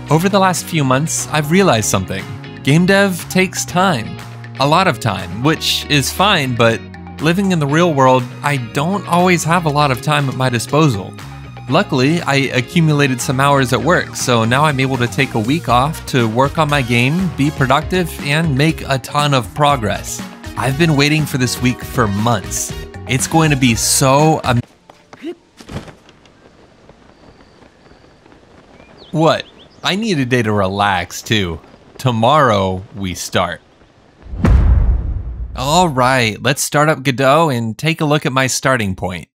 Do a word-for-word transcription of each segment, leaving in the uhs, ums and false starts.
Over the last few months, I've realized something. Game dev takes time. A lot of time, which is fine, but living in the real world, I don't always have a lot of time at my disposal. Luckily, I accumulated some hours at work, so now I'm able to take a week off to work on my game, be productive, and make a ton of progress. I've been waiting for this week for months. It's going to be so am- What? I need a day to relax too. Tomorrow, we start. Alright, let's start up Godot and take a look at my starting point.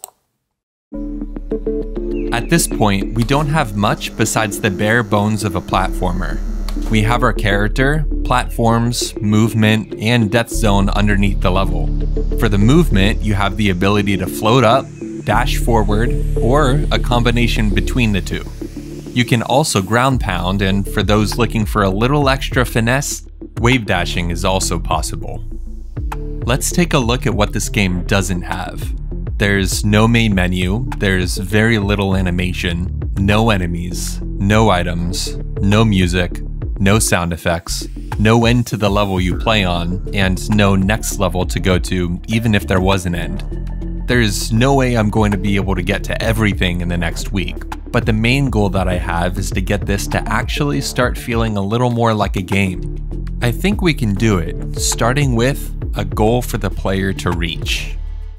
At this point, we don't have much besides the bare bones of a platformer. We have our character, platforms, movement, and death zone underneath the level. For the movement, you have the ability to float up, dash forward, or a combination between the two. You can also ground pound, and for those looking for a little extra finesse, wave dashing is also possible. Let's take a look at what this game doesn't have. There's no main menu, there's very little animation, no enemies, no items, no music, no sound effects, no end to the level you play on, and no next level to go to, even if there was an end. There's no way I'm going to be able to get to everything in the next week, but the main goal that I have is to get this to actually start feeling a little more like a game. I think we can do it, starting with a goal for the player to reach.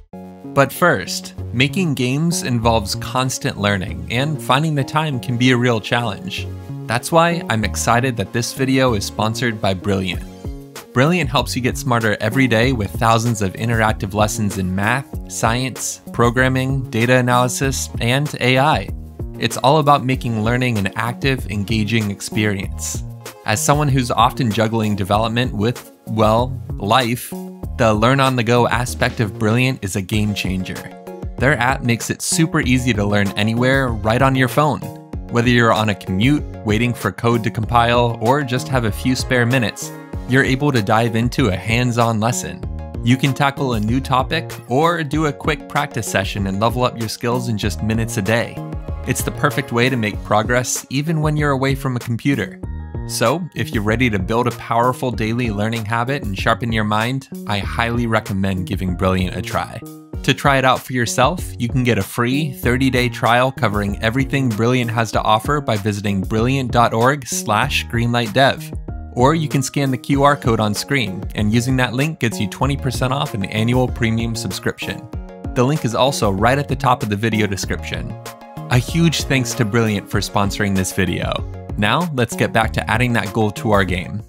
But first, making games involves constant learning, and finding the time can be a real challenge. That's why I'm excited that this video is sponsored by Brilliant. Brilliant helps you get smarter every day with thousands of interactive lessons in math, science, programming, data analysis, and A I. It's all about making learning an active, engaging experience. As someone who's often juggling development with, well, life, the learn-on-the-go aspect of Brilliant is a game changer. Their app makes it super easy to learn anywhere, right on your phone. Whether you're on a commute, waiting for code to compile, or just have a few spare minutes, you're able to dive into a hands-on lesson. You can tackle a new topic, or do a quick practice session and level up your skills in just minutes a day. It's the perfect way to make progress even when you're away from a computer. So, if you're ready to build a powerful daily learning habit and sharpen your mind, I highly recommend giving Brilliant a try. To try it out for yourself, you can get a free thirty day trial covering everything Brilliant has to offer by visiting brilliant dot org slash greenlightdev. Or you can scan the Q R code on screen, and using that link gets you twenty percent off an annual premium subscription. The link is also right at the top of the video description. A huge thanks to Brilliant for sponsoring this video. Now, let's get back to adding that goal to our game.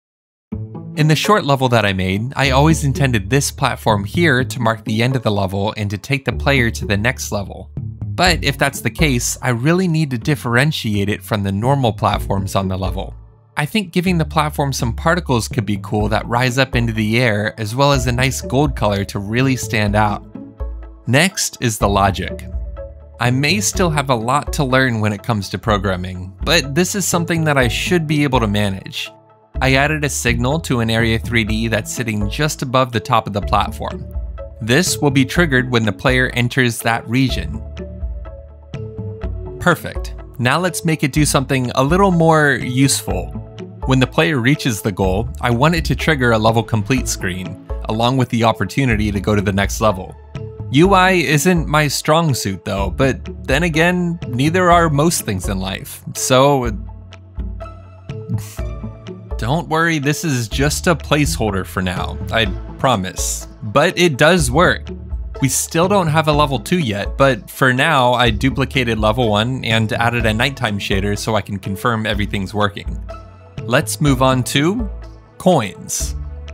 In the short level that I made, I always intended this platform here to mark the end of the level and to take the player to the next level. But if that's the case, I really need to differentiate it from the normal platforms on the level. I think giving the platform some particles could be cool that rise up into the air, as well as a nice gold color to really stand out. Next is the logic. I may still have a lot to learn when it comes to programming, but this is something that I should be able to manage. I added a signal to an Area three D that's sitting just above the top of the platform. This will be triggered when the player enters that region. Perfect. Now let's make it do something a little more useful. When the player reaches the goal, I want it to trigger a level complete screen, along with the opportunity to go to the next level. U I isn't my strong suit though, but then again, neither are most things in life, so don't worry, this is just a placeholder for now, I promise. But it does work. We still don't have a level two yet, but for now, I duplicated level one and added a nighttime shader so I can confirm everything's working. Let's move on to coins.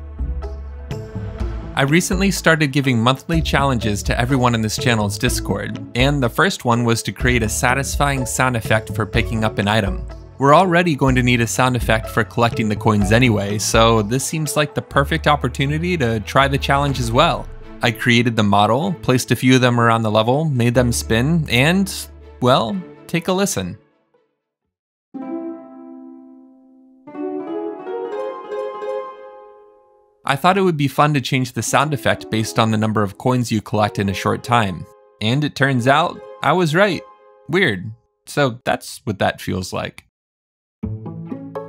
I recently started giving monthly challenges to everyone in this channel's Discord, and the first one was to create a satisfying sound effect for picking up an item. We're already going to need a sound effect for collecting the coins anyway, so this seems like the perfect opportunity to try the challenge as well. I created the model, placed a few of them around the level, made them spin, and, well, take a listen. I thought it would be fun to change the sound effect based on the number of coins you collect in a short time. And it turns out, I was right. Weird. So that's what that feels like.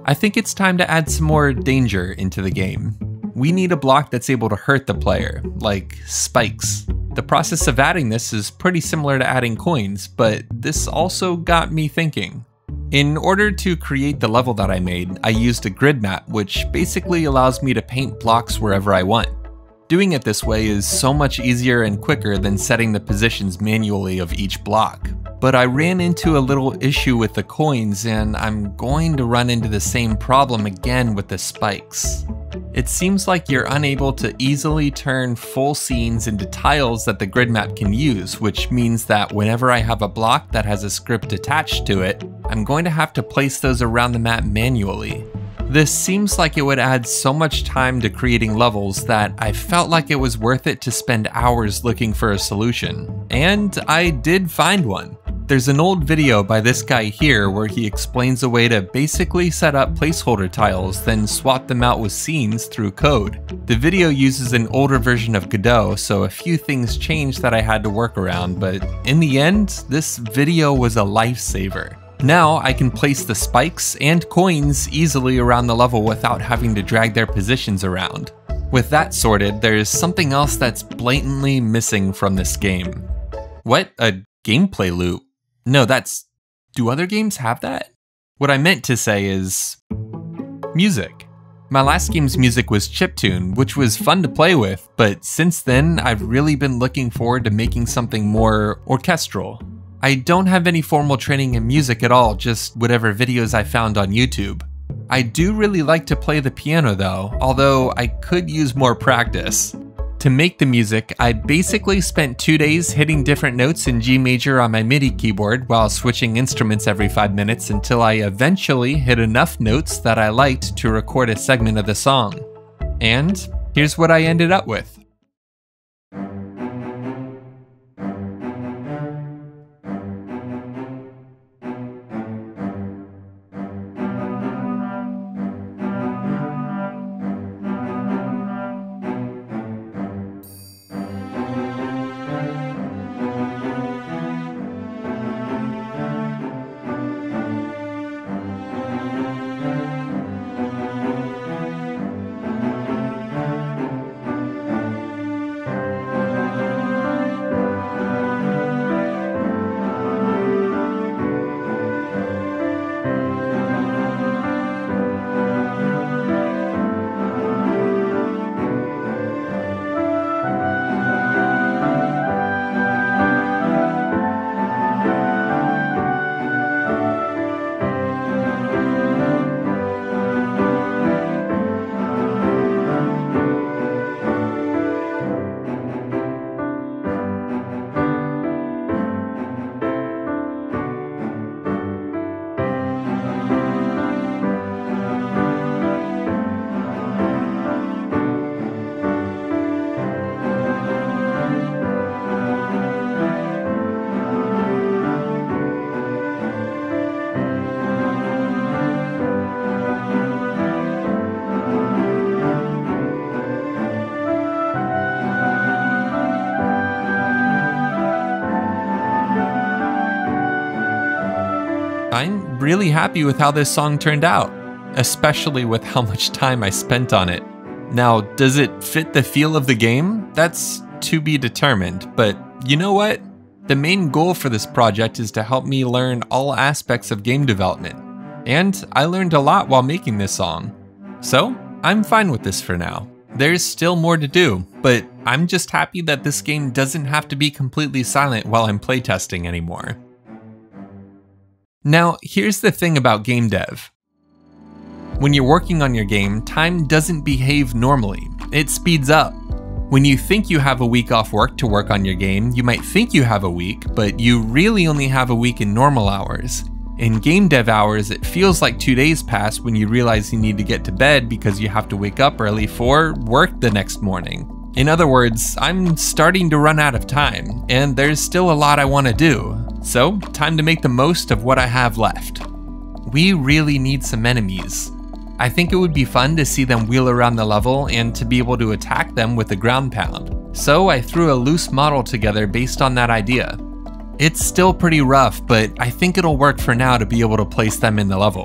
I think it's time to add some more danger into the game. We need a block that's able to hurt the player, like spikes. The process of adding this is pretty similar to adding coins, but this also got me thinking. In order to create the level that I made, I used a grid map, which basically allows me to paint blocks wherever I want. Doing it this way is so much easier and quicker than setting the positions manually of each block. But I ran into a little issue with the coins, and I'm going to run into the same problem again with the spikes. It seems like you're unable to easily turn full scenes into tiles that the grid map can use, which means that whenever I have a block that has a script attached to it, I'm going to have to place those around the map manually. This seems like it would add so much time to creating levels that I felt like it was worth it to spend hours looking for a solution. And I did find one. There's an old video by this guy here where he explains a way to basically set up placeholder tiles, then swap them out with scenes through code. The video uses an older version of Godot, so a few things changed that I had to work around, but in the end, this video was a lifesaver. Now I can place the spikes and coins easily around the level without having to drag their positions around. With that sorted, there's something else that's blatantly missing from this game. What? A gameplay loop? No, that's... do other games have that? What I meant to say is... music. My last game's music was chiptune, which was fun to play with, but since then, I've really been looking forward to making something more orchestral. I don't have any formal training in music at all, just whatever videos I found on YouTube. I do really like to play the piano though, although I could use more practice. To make the music, I basically spent two days hitting different notes in G major on my MIDI keyboard while switching instruments every five minutes until I eventually hit enough notes that I liked to record a segment of the song. And here's what I ended up with. I'm really happy with how this song turned out, especially with how much time I spent on it. Now, does it fit the feel of the game? That's to be determined, but you know what? The main goal for this project is to help me learn all aspects of game development, and I learned a lot while making this song. So, I'm fine with this for now. There's still more to do, but I'm just happy that this game doesn't have to be completely silent while I'm playtesting anymore. Now, here's the thing about game dev. When you're working on your game, time doesn't behave normally. It speeds up. When you think you have a week off work to work on your game, you might think you have a week, but you really only have a week in normal hours. In game dev hours, it feels like two days pass when you realize you need to get to bed because you have to wake up early for work the next morning. In other words, I'm starting to run out of time, and there's still a lot I want to do. So, time to make the most of what I have left. We really need some enemies. I think it would be fun to see them wheel around the level and to be able to attack them with a ground pound. So I threw a loose model together based on that idea. It's still pretty rough, but I think it'll work for now to be able to place them in the level.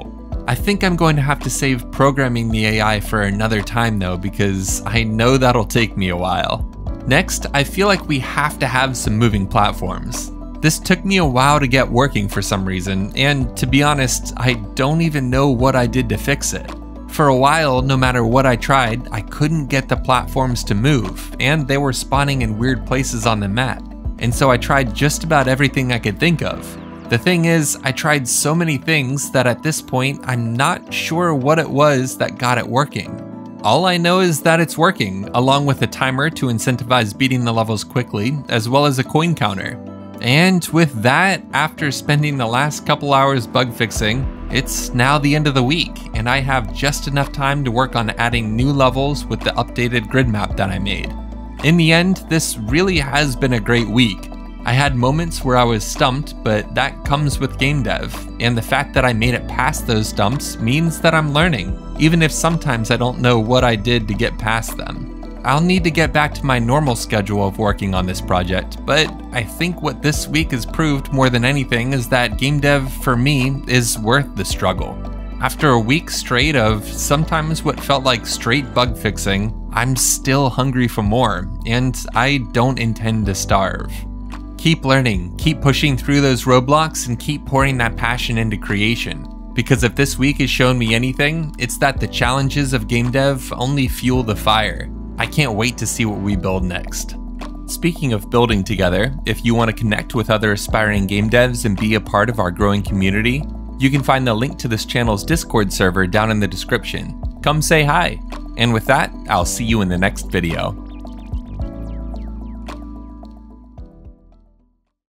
I think I'm going to have to save programming the A I for another time though, because I know that'll take me a while. Next, I feel like we have to have some moving platforms. This took me a while to get working for some reason, and to be honest, I don't even know what I did to fix it. For a while, no matter what I tried, I couldn't get the platforms to move, and they were spawning in weird places on the map. And so I tried just about everything I could think of. The thing is, I tried so many things that at this point, I'm not sure what it was that got it working. All I know is that it's working, along with a timer to incentivize beating the levels quickly, as well as a coin counter. And with that, after spending the last couple hours bug fixing, it's now the end of the week, and I have just enough time to work on adding new levels with the updated grid map that I made. In the end, this really has been a great week. I had moments where I was stumped, but that comes with game dev, and the fact that I made it past those stumps means that I'm learning, even if sometimes I don't know what I did to get past them. I'll need to get back to my normal schedule of working on this project, but I think what this week has proved more than anything is that game dev, for me, is worth the struggle. After a week straight of sometimes what felt like straight bug fixing, I'm still hungry for more, and I don't intend to starve. Keep learning, keep pushing through those roadblocks, and keep pouring that passion into creation. Because if this week has shown me anything, it's that the challenges of game dev only fuel the fire. I can't wait to see what we build next. Speaking of building together, if you want to connect with other aspiring game devs and be a part of our growing community, you can find the link to this channel's Discord server down in the description. Come say hi. And with that, I'll see you in the next video.